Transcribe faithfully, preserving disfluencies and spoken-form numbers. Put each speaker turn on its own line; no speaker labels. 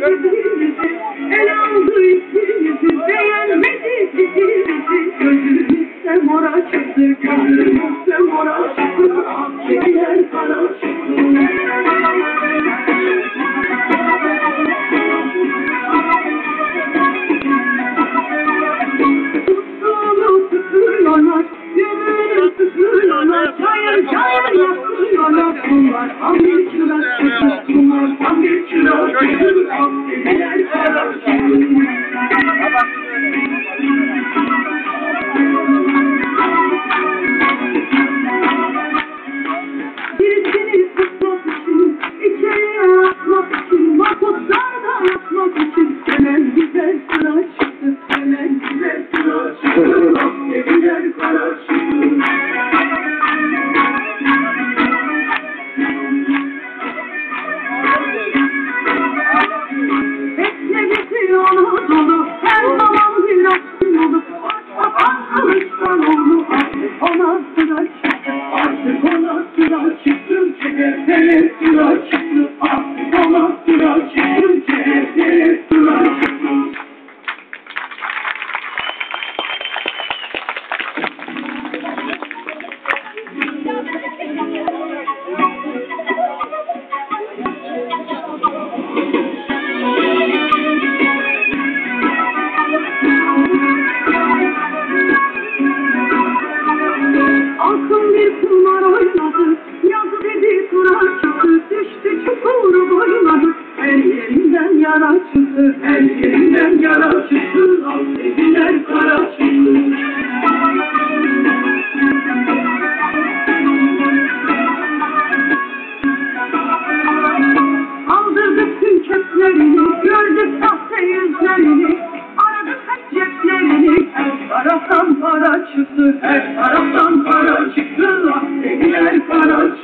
birbirimizi, el aldı ikimizi, beğenmedi birbirimizi. Gözümüzde mora çıktı, gözümüzde mora çıktı, akşehirler kara çıktı. Tuttuğunu tutuyorlar, yürüyünü tutuyorlar, çayır çayır yapıyorlar. Bunlar hamil çırak çıktı, bunlar hamil çırak çıktı, akşehirler kara çıktı. Birisini tutmak için, içeriye atmak için, mahpuslarda atmak için hemen güzel sıra çıktı, hemen güzel sıra çıktı, akşehirler kara çıktı. Beklemesi Anadolu, her zaman bir aksın olur. Başbakan Kılıçdaroğlu artık ona sıra çıktı, artık ona sıra çıktı, C H P'ye sıra çıktı, artık ona sıra çıktı, C H P'ye sıra çıktı. Altın bir kumar oynadı, yazı dedi kura çıktı, düştü çukuru boyladı, her yerinden yara çıktı, her yerinden yara çıktı, akşehirler kara çıktı. Aldırdık tüm ceplerini, gördük sahte yüzlerini, aradık hep ceplerini, her taraftan para çıktı, her taraftan para çıktı, akşehirler kara çıktı.